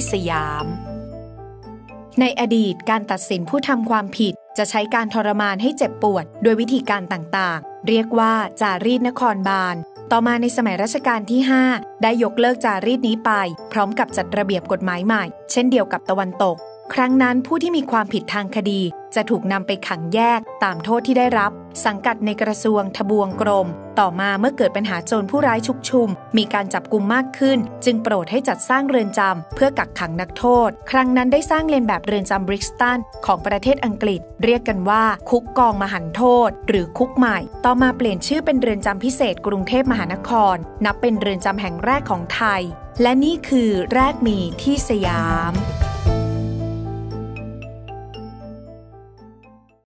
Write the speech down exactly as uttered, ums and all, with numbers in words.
สยามในอดีตการตัดสินผู้ทำความผิดจะใช้การทรมานให้เจ็บปวดโดยวิธีการต่างๆเรียกว่าจารีตนครบาลต่อมาในสมัยรัชกาลที่ห้าได้ยกเลิกจารีตนี้ไปพร้อมกับจัดระเบียบกฎหมายใหม่เช่นเดียวกับตะวันตกครั้งนั้นผู้ที่มีความผิดทางคดีจะถูกนำไปขังแยกตามโทษที่ได้รับสังกัดในกระทรวงทบวงกรมต่อมาเมื่อเกิดปัญหาโจรผู้ร้ายชุกชุมมีการจับกุมมากขึ้นจึงโปรดให้จัดสร้างเรือนจำเพื่อกักขังนักโทษครั้งนั้นได้สร้างเลียนแบบเรือนจำบริกสตันของประเทศอังกฤษเรียกกันว่าคุกกองมหันโทษหรือคุกใหม่ต่อมาเปลี่ยนชื่อเป็นเรือนจำพิเศษกรุงเทพมหานครนับเป็นเรือนจำแห่งแรกของไทยและนี่คือแรกมีที่สยาม